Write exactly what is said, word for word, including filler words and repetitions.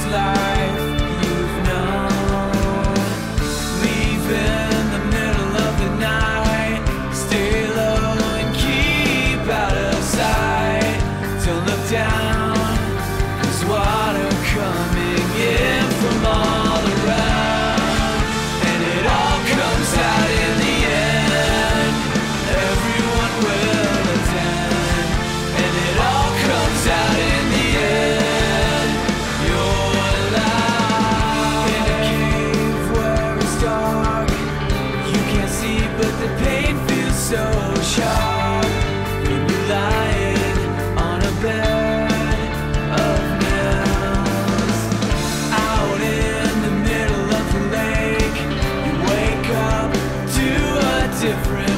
life you've known. Leave in the middle of the night, stay low and keep out of sight. Don't look down, there's water coming in from all around, and it all comes out in the end. Everyone will attend, and it all comes out in the end. You're alive in a cave where it's dark. You can't see, but the pain feels so sharp. When you're lying on a bed of nails, out in the middle of the lake, you wake up to a different